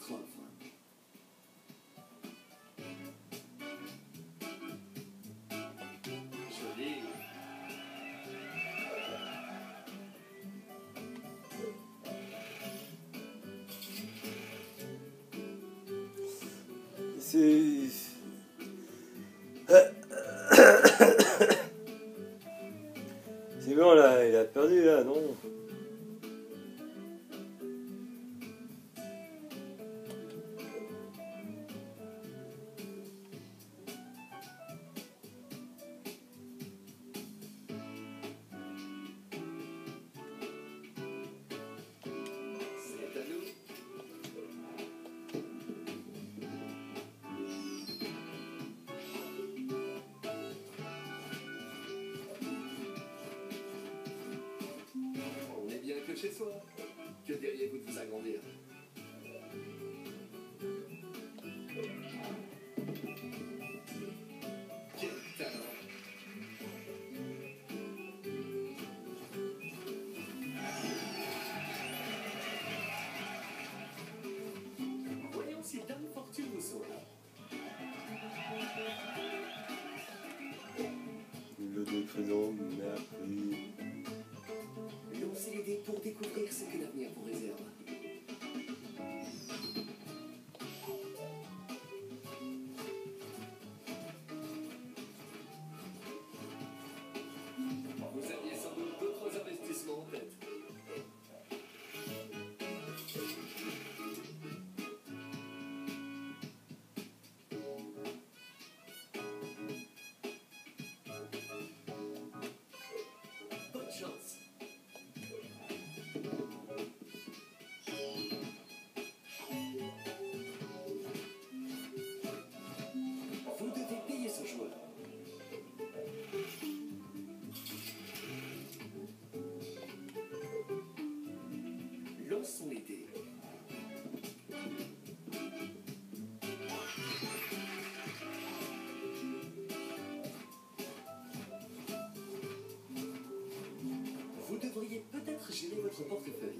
Petrov. Joli. C'est bon là, il a perdu là, non? C'est à nous. On est bien que chez soi. Que diriez-vous de vous agrandir? Quel talent! Voyons si Dame Fortune vous sauve. Le défaisant m'a appris. Lancez les dés pour découvrir ce que l'avenir vous réserve. Vous aviez sans doute d'autres investissements en tête. Bonne chance. Vous devez payer ce joueur. Lançons les dés. Vous devriez peut-être gérer votre portefeuille.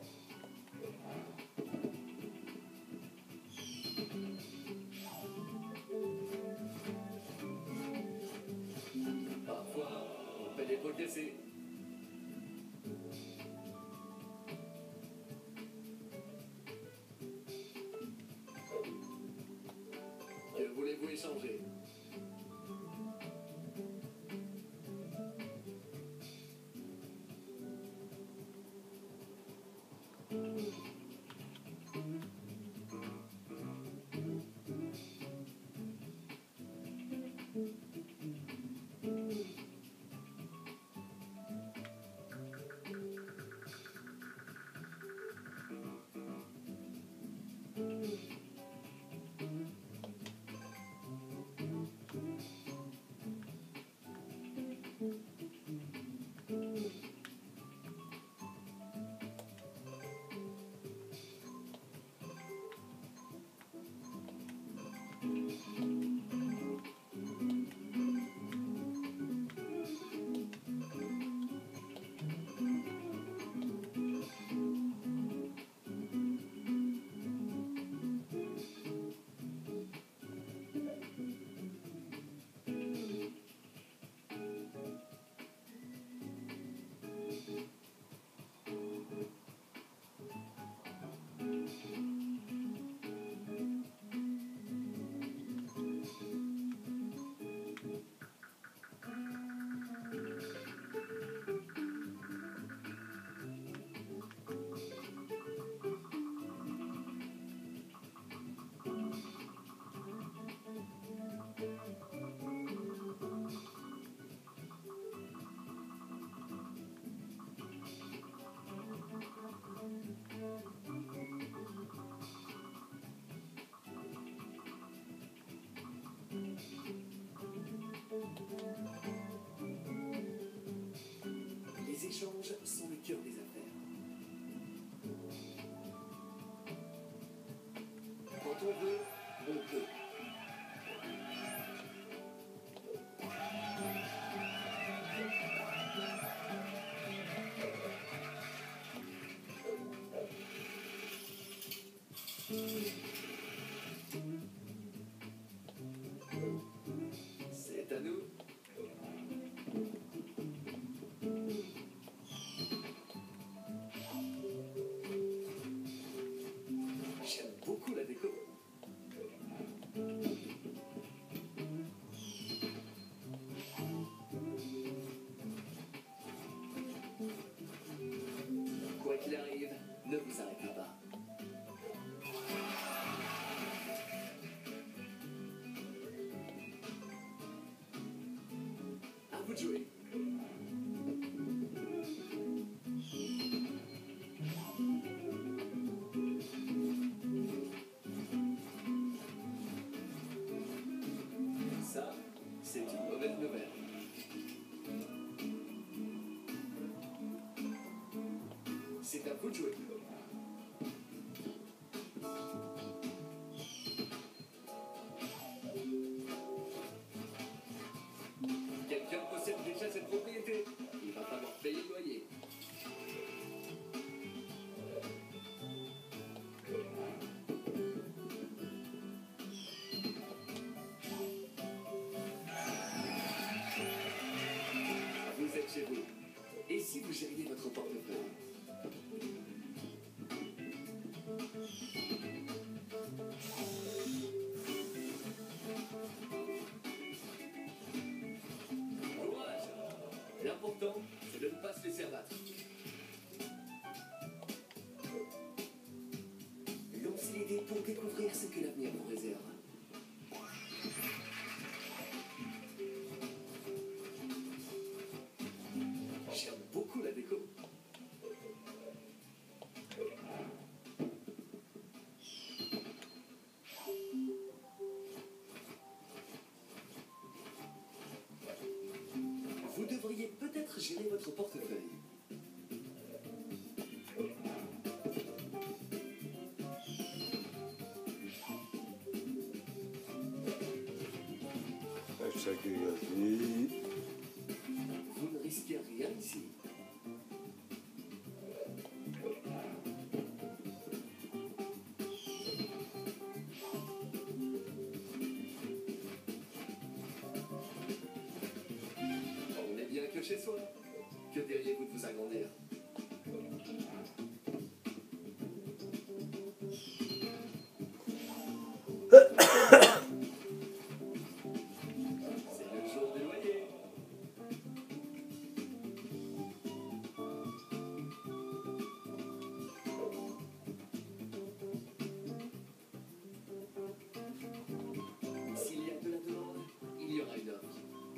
Parfois, on paie des pots cassés. Que voulez-vous échanger? Les échanges sont le cœur des affaires. Quand on veut, on peut. vous de jouer. Ça, c'est une mauvaise nouvelle. C'est à vous de jouer. Quelqu'un possède déjà cette propriété. Il va falloir payer le loyer. Vous êtes chez vous. Et si vous gériez votre portefeuille? Courage! L'important, c'est de ne pas se laisser abattre. Lancez les dés pour découvrir ce que l'avenir vous réserve. J'aime beaucoup la déco. Vous devriez peut-être gérer votre portefeuille. Chaque gratuit. Vous ne risquez rien ici. On est bien que chez soi. Que diriez-vous de vous agrandir? C'est le jour du loyer. S'il y a de la demande, il y aura une offre.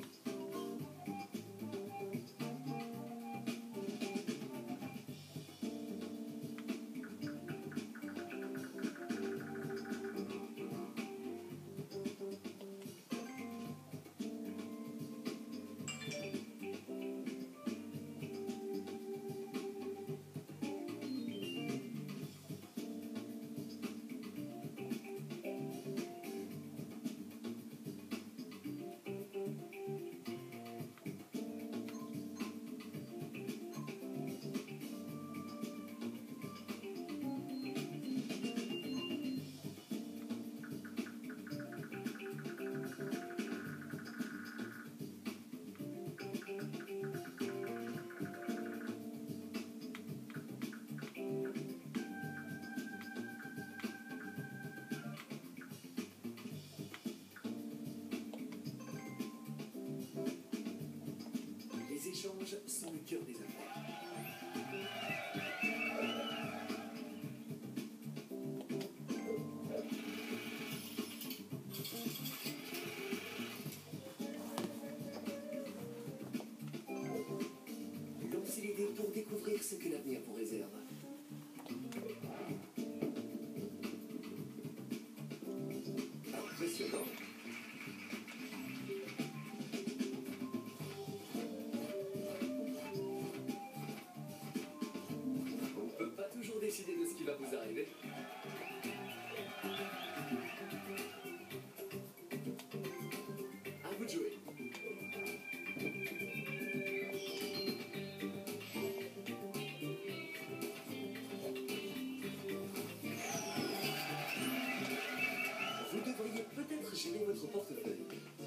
Les échanges sont le cœur des affaires. Lancez les dés pour découvrir ce que l'avenir vous réserve. Impressionnant. On ne peut pas toujours décider de ce qui va vous arriver. À vous de jouer. Vous devriez peut-être gérer votre portefeuille.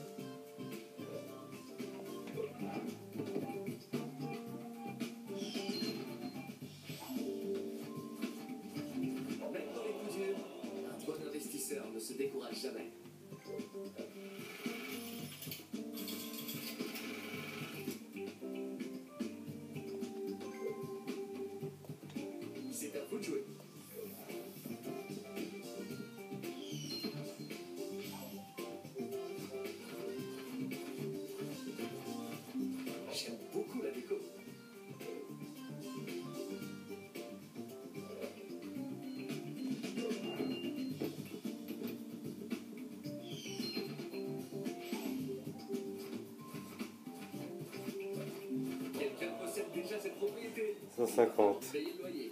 Même dans les coups durs, un bon investisseur ne se décourage jamais. C'est à vous de jouer. 150. Payez le loyer.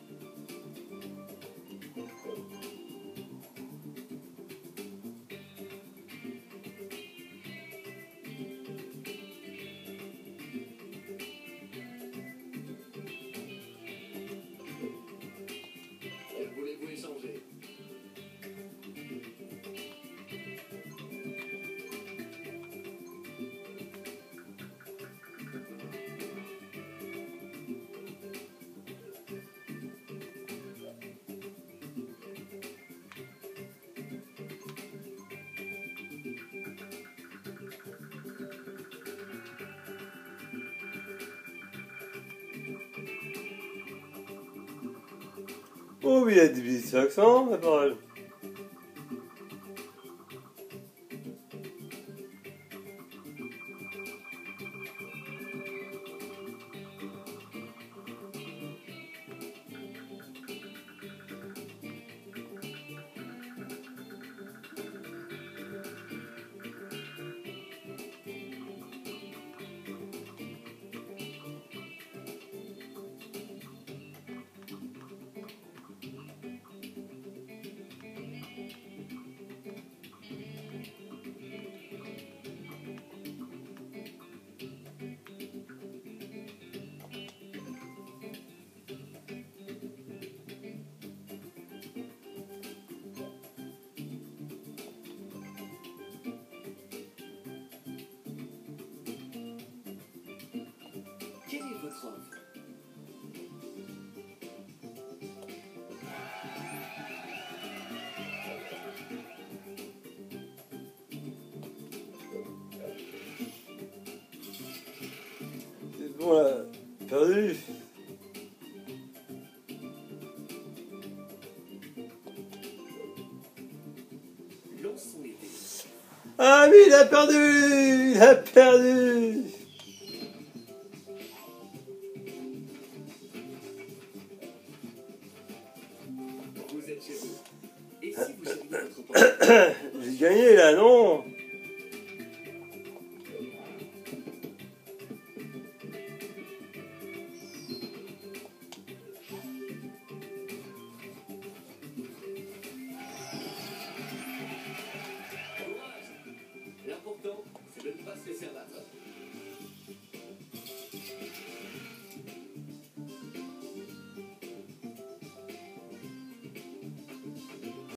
Voulez-vous échanger? Oh, mais il a des petits accents, la parole. Quel est votre offre? C'est bon, là. Perdu. Lançons les dés. Ah, mais il a perdu. Il a perdu. Vous êtes chez vous. Et si vous aviez votre porte? J'ai gagné, là, non?